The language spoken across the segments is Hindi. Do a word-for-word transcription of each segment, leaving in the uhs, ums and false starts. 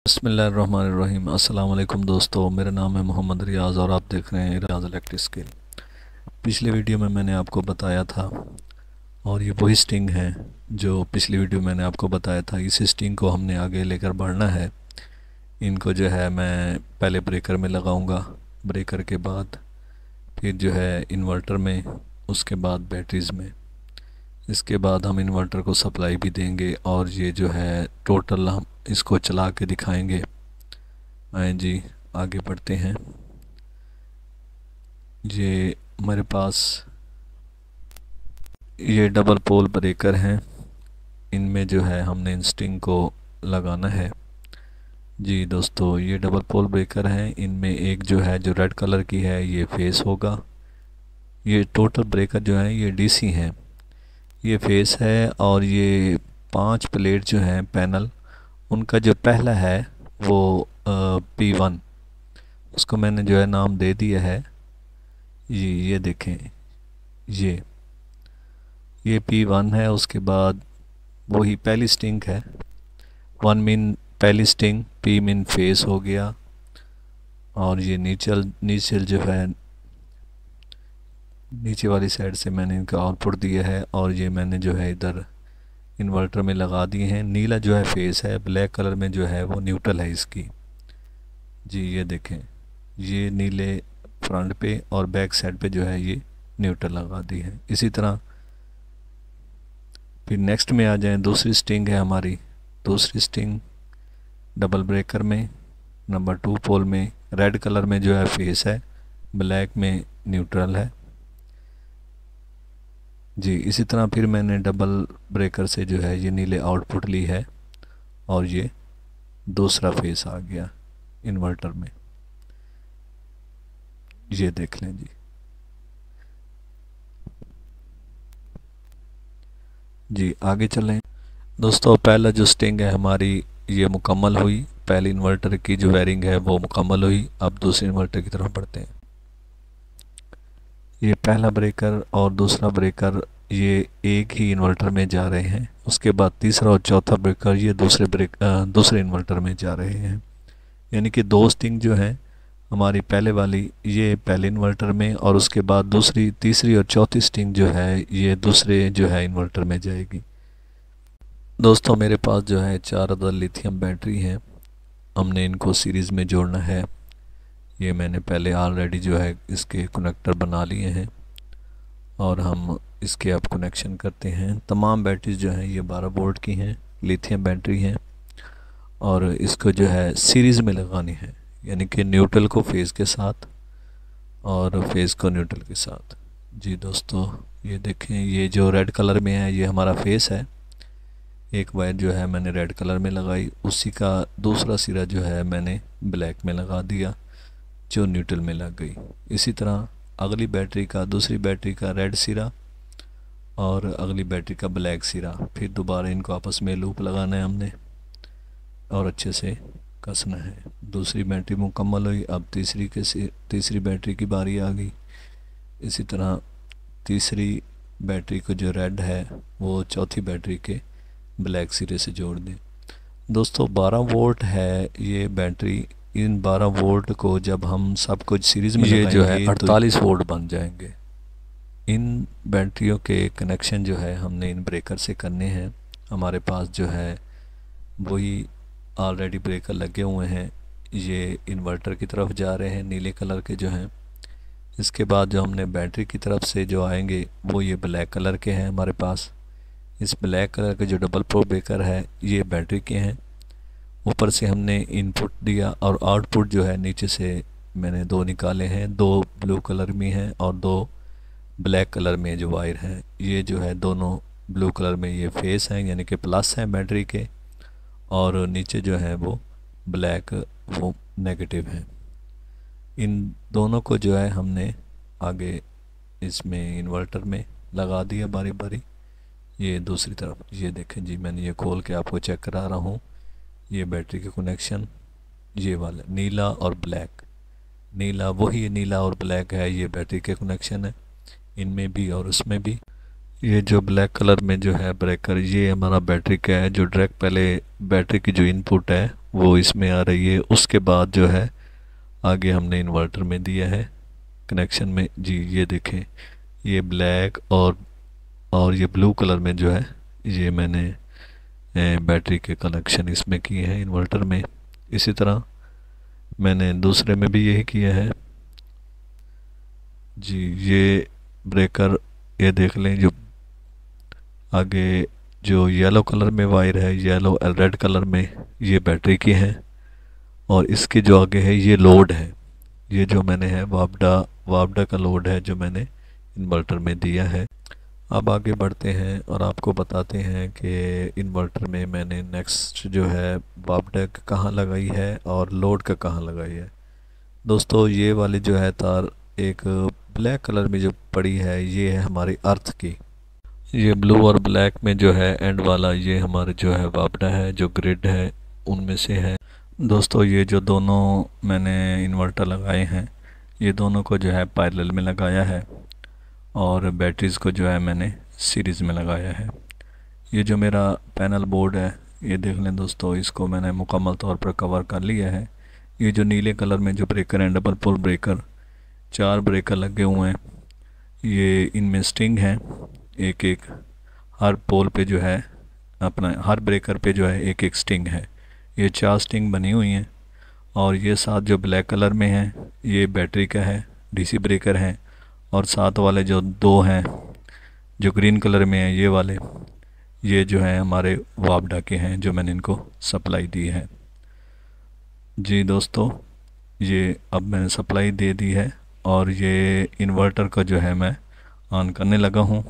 बिस्मिल्लाहिर्रहमानिर्रहीम। अस्सलाम वालेकुम दोस्तों, मेरा नाम है मोहम्मद रियाज़ और आप देख रहे हैं रियाज़ इलेक्ट्रिक स्किल। पिछले वीडियो में मैंने आपको बताया था और ये वही स्टिंग है जो पिछली वीडियो मैंने आपको बताया था। इस स्टिंग को हमने आगे लेकर बढ़ना है। इनको जो है मैं पहले ब्रेकर में लगाऊंगा, ब्रेकर के बाद फिर जो है इन्वर्टर में, उसके बाद बैटरीज़ में। इसके बाद हम इन्वर्टर को सप्लाई भी देंगे और ये जो है टोटल हम इसको चला के दिखाएंगे। आए जी, आगे बढ़ते हैं। ये हमारे पास ये डबल पोल ब्रेकर हैं, इनमें जो है हमने इन स्टिंग को लगाना है। जी दोस्तों, ये डबल पोल ब्रेकर हैं, इनमें एक जो है जो रेड कलर की है ये फेस होगा। ये टोटल ब्रेकर जो है ये डीसी हैं, ये फेस है। और ये पांच प्लेट जो हैं पैनल, उनका जो पहला है वो पी वन, उसको मैंने जो है नाम दे दिया है। ये ये देखें, ये ये पी वन है। उसके बाद वही पहली स्टिंग है, वन मीन पहली स्टिंग, पी मीन फेस हो गया। और ये नीचे नीचे जो है नीचे वाली साइड से मैंने इनका आउटपुट दिया है और ये मैंने जो है इधर इन्वर्टर में लगा दिए हैं। नीला जो है फेस है, ब्लैक कलर में जो है वो न्यूट्रल है इसकी। जी ये देखें, ये नीले फ्रंट पे और बैक साइड पे जो है ये न्यूट्रल लगा दी है। इसी तरह फिर नेक्स्ट में आ जाएं, दूसरी स्टिंग है हमारी। दूसरी स्टिंग डबल ब्रेकर में नंबर टू पोल में रेड कलर में जो है फेस है, ब्लैक में न्यूट्रल है। जी इसी तरह फिर मैंने डबल ब्रेकर से जो है ये नीले आउटपुट ली है और ये दूसरा फेस आ गया इन्वर्टर में। ये देख लें जी। जी आगे चलें दोस्तों। पहला जो स्टिंग है हमारी ये मुकम्मल हुई, पहले इन्वर्टर की जो वायरिंग है वो मुकम्मल हुई। अब दूसरे इन्वर्टर की तरफ बढ़ते हैं। ये पहला ब्रेकर और दूसरा ब्रेकर ये एक ही इन्वर्टर में जा रहे हैं। उसके बाद तीसरा और चौथा ब्रेकर ये दूसरे ब्रेक दूसरे इन्वर्टर में जा रहे हैं। यानी कि दो स्टिंग जो हैं हमारी, पहले वाली ये पहले इन्वर्टर में और उसके बाद दूसरी तीसरी और चौथी स्टिंग जो है ये दूसरे जो है इन्वर्टर में जाएगी। दोस्तों मेरे पास जो है चार अदर लिथियम बैटरी हैं, हमने इनको सीरीज़ में जोड़ना है। ये मैंने पहले ऑलरेडी जो है इसके कनेक्टर बना लिए हैं और हम इसके अब कनेक्शन करते हैं। तमाम बैटरीज जो हैं ये बारह वोल्ट की हैं, लिथियम बैटरी हैं और इसको जो है सीरीज़ में लगानी है, यानी कि न्यूट्रल को फेज़ के साथ और फेज़ को न्यूट्रल के साथ। जी दोस्तों ये देखें, ये जो रेड कलर में है ये हमारा फेस है। एक वायर जो है मैंने रेड कलर में लगाई, उसी का दूसरा सिरा जो है मैंने ब्लैक में लगा दिया जो न्यूट्रल में लग गई। इसी तरह अगली बैटरी का, दूसरी बैटरी का रेड सिरा और अगली बैटरी का ब्लैक सिरा, फिर दोबारा इनको आपस में लूप लगाना है हमने और अच्छे से कसना है। दूसरी बैटरी मुकम्मल हुई। अब तीसरी के तीसरी बैटरी की बारी आ गई। इसी तरह तीसरी बैटरी को जो रेड है वो चौथी बैटरी के ब्लैक सिरे से जोड़ दें। दोस्तों बारह वोल्ट है ये बैटरी, इन बारह वोल्ट को जब हम सब कुछ सीरीज़ में ये जो है अड़तालीस वोल्ट बन जाएंगे। इन बैटरियों के कनेक्शन जो है हमने इन ब्रेकर से करने हैं। हमारे पास जो है वही ऑलरेडी ब्रेकर लगे हुए हैं, ये इन्वर्टर की तरफ जा रहे हैं नीले कलर के जो हैं। इसके बाद जो हमने बैटरी की तरफ से जो आएंगे वो ये ब्लैक कलर के हैं हमारे पास। इस ब्लैक कलर के जो डबल पोल ब्रेकर है ये बैटरी के हैं। ऊपर से हमने इनपुट दिया और आउटपुट जो है नीचे से मैंने दो निकाले हैं, दो ब्लू कलर में हैं और दो ब्लैक कलर में जो वायर हैं। ये जो है दोनों ब्लू कलर में ये फेस हैं, यानी कि प्लस हैं बैटरी के, और नीचे जो है वो ब्लैक वो नेगेटिव हैं। इन दोनों को जो है हमने आगे इसमें इन्वर्टर में लगा दिया बारी बारी। ये दूसरी तरफ ये देखें जी, मैंने ये खोल के आपको चेक करा रहा हूँ। ये बैटरी के कनेक्शन ये वाला नीला और ब्लैक, नीला वही नीला और ब्लैक है, ये बैटरी के कनेक्शन है इनमें भी और उसमें भी। ये जो ब्लैक कलर में जो है ब्रेकर ये हमारा बैटरी का है, जो डायरेक्ट पहले बैटरी की जो इनपुट है वो इसमें आ रही है। उसके बाद जो है आगे हमने इन्वर्टर में दिया है कनेक्शन में जी, ये देखें, ये ब्लैक और और ये ब्लू कलर में जो है ये मैंने ए, बैटरी के कनेक्शन इसमें किए हैं इन्वर्टर में। इसी तरह मैंने दूसरे में भी यही किया है जी। ये ब्रेकर ये देख लें, जो आगे जो येलो कलर में वायर है, येलो रेड कलर में, ये बैटरी की है। और इसके जो आगे है ये लोड है, ये जो मैंने है वापडा वापडा का लोड है जो मैंने इन्वर्टर में दिया है। अब आगे बढ़ते हैं और आपको बताते हैं कि इन्वर्टर में मैंने नेक्स्ट जो है वापडा कहाँ लगाई है और लोड का कहाँ लगाई है। दोस्तों ये वाली जो है तार एक ब्लैक कलर में जो पड़ी है ये है हमारी अर्थ की। ये ब्लू और ब्लैक में जो है एंड वाला ये हमारे जो है वापडा है, जो ग्रिड है उनमें से है। दोस्तों ये जो दोनों मैंने इन्वर्टर लगाए हैं ये दोनों को जो है पैरेलल में लगाया है और बैटरीज़ को जो है मैंने सीरीज़ में लगाया है। ये जो मेरा पैनल बोर्ड है ये देख लें दोस्तों, इसको मैंने मुकम्मल तौर पर कवर कर लिया है। ये जो नीले कलर में जो ब्रेकर हैं, डबल पोल ब्रेकर, चार ब्रेकर लगे हुए हैं। ये इनमें स्टिंग है, एक एक हर पोल पे जो है अपना हर ब्रेकर पे जो है एक एक स्टिंग है। ये चार स्टिंग बनी हुई हैं। और ये साथ जो ब्लैक कलर में है ये बैटरी का है, डीसी ब्रेकर है। और साथ वाले जो दो हैं जो ग्रीन कलर में है ये वाले, ये जो है हमारे वापडा के हैं जो मैंने इनको सप्लाई दी है जी। दोस्तों ये अब मैंने सप्लाई दे दी है और ये इन्वर्टर का जो है मैं ऑन करने लगा हूँ।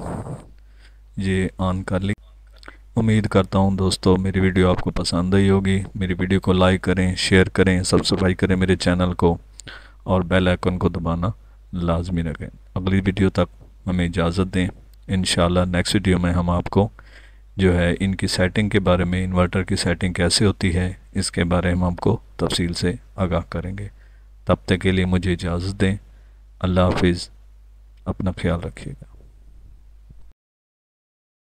ये ऑन कर ली। उम्मीद करता हूँ दोस्तों मेरी वीडियो आपको पसंद आई होगी। मेरी वीडियो को लाइक करें, शेयर करें, सब्सक्राइब करें मेरे चैनल को और बेल आइकन को दबाना लाजमी रखें। अगली वीडियो तक हमें इजाज़त दें। इंशाल्लाह नेक्स्ट वीडियो में हम आपको जो है इनकी सेटिंग के बारे में, इन्वर्टर की सेटिंग कैसे होती है इसके बारे में आपको तफसील से आगाह करेंगे। तब तक के लिए मुझे इजाज़त दें। अल्लाह हाफिज़, अपना ख्याल रखिएगा।